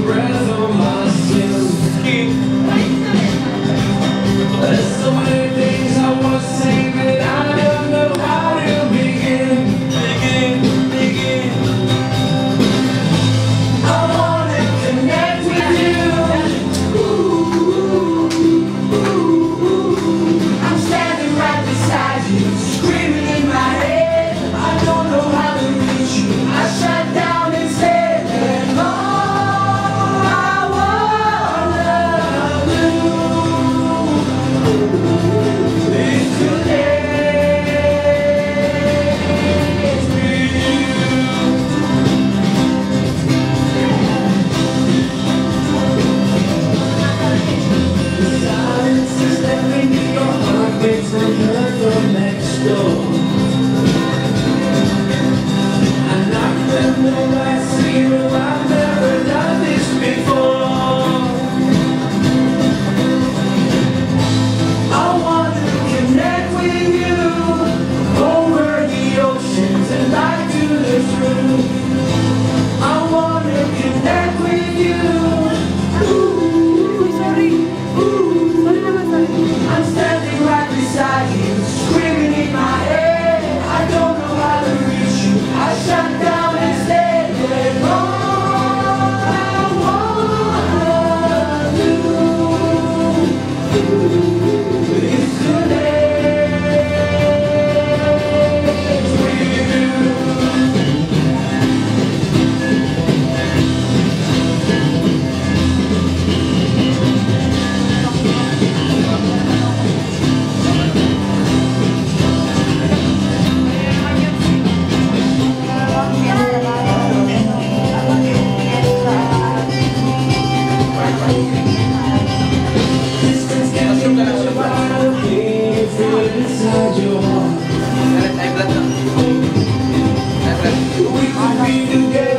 breath on my skin. There's so many things I want to say, but I don't know how to begin. I wanna connect with you. I'm standing right beside you, screaming in my head. I don't know how to reach you. I shut down and said that all I wanna do is connect with you. The silence is letting me your heart beats the hurt from next door. And I remember I see you, I've never done this before. I want to connect with you over the oceans and back to the truth. I want to connect with you. I'm standing right beside you, screaming in my head. I don't know how to reach you. I shut down and said that all I wanna do is connect with you. Inside your heart, we could be together.